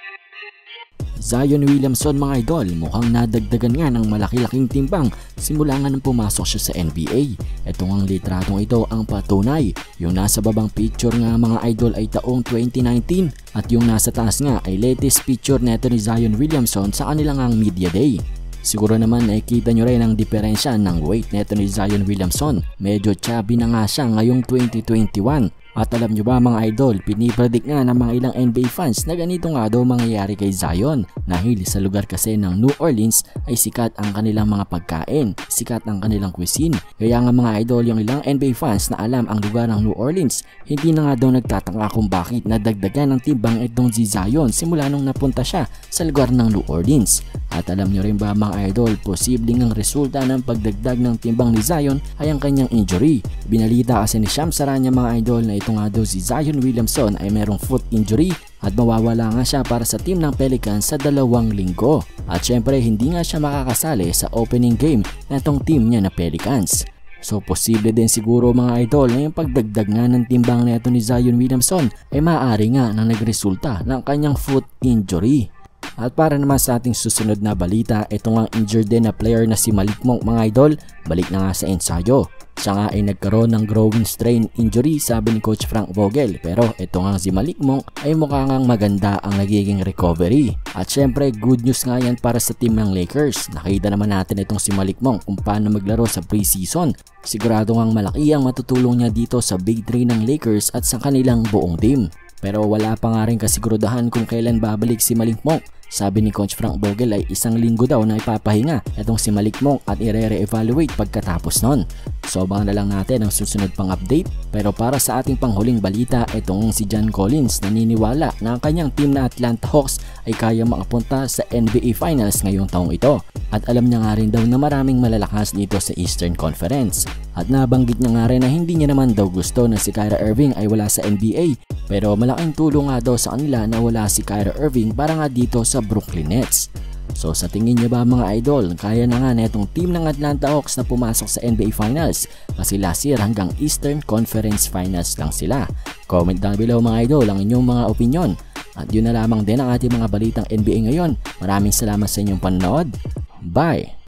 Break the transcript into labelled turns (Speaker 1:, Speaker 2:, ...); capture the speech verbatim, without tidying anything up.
Speaker 1: Zion Williamson mga idol, mukhang nadagdagan nga ng malaki-laking timbang simula nga nang pumasok siya sa N B A. Ito ngang litratong ito ang patunay. Yung nasa babang picture nga mga idol ay taong twenty nineteen at yung nasa taas nga ay latest picture neto ni Zion Williamson sa kanilang ang media day. Siguro naman nakikita nyo rin ang diferensya ng weight neto ni Zion Williamson. Medyo chubby na nga siya ngayong twenty twenty-one. At alam nyo ba mga idol, pinipredict nga ng mga ilang N B A fans na ganito nga daw mangyayari kay Zion. Dahil sa lugar kasi ng New Orleans ay sikat ang kanilang mga pagkain, sikat ang kanilang cuisine. Kaya nga mga idol, yung ilang N B A fans na alam ang lugar ng New Orleans, hindi na nga daw nagtataka kung bakit nadagdagan ng timbang itong si Zion simula nung napunta siya sa lugar ng New Orleans. At alam nyo rin ba mga idol, posibleng ang resulta ng pagdagdag ng timbang ni Zion ay ang kanyang injury. Binalita kasi ni Shams Charania mga idol na ito nga daw si Zion Williamson ay merong foot injury at mawawala nga siya para sa team ng Pelicans sa dalawang linggo. At syempre hindi nga siya makakasali sa opening game na itong team niya na Pelicans. So posible din siguro mga idol na yung pagdagdag nga ng timbang neto ni Zion Williamson ay maaari nga na nagresulta ng kanyang foot injury. At para naman sa ating susunod na balita, ito nga injured din na player na si Malik Monk mga idol, balik na nga sa ensayo. Siya nga ay nagkaroon ng growing strain injury sabi ni Coach Frank Vogel, pero ito nga si Malik Monk ay mukha ngang maganda ang nagiging recovery. At syempre good news nga yan para sa team ng Lakers. Nakita naman natin itong si Malik Monk kung paano maglaro sa preseason. Sigurado ngang malaki ang matutulong niya dito sa Big three ng Lakers at sa kanilang buong team. Pero wala pa nga rin kasigurudahan kung kailan babalik si Malik Monk. Sabi ni Coach Frank Vogel ay isang linggo daw na ipapahinga itong si Malik Monk at i-re-evaluate pagkatapos nun. So abangan na lang natin ang susunod pang update. Pero para sa ating panghuling balita, itong si John Collins naniniwala na ang kanyang team na Atlanta Hawks ay kaya makapunta sa N B A Finals ngayong taong ito. At alam niya nga rin daw na maraming malalakas dito sa Eastern Conference. At nabanggit niya nga rin na hindi niya naman daw gusto na si Kyrie Irving ay wala sa N B A. Pero malaking tulong nga daw sa kanila na wala si Kyrie Irving para nga dito sa Brooklyn Nets. So sa tingin niyo ba mga idol, kaya na nga netong team ng Atlanta Hawks na pumasok sa N B A Finals? Kasi last year hanggang Eastern Conference Finals lang sila. Comment down below mga idol ang inyong mga opinion. At yun na lamang din ang ating mga balitang N B A ngayon. Maraming salamat sa inyong panonood. Bye!